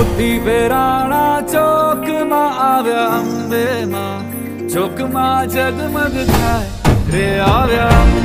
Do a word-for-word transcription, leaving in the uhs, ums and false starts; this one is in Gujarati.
મોતી વેરાણા ચોકમાં આવ્યા અંબે માં, ચોકમાં જગમગ થાય રે આવ્યા અંબે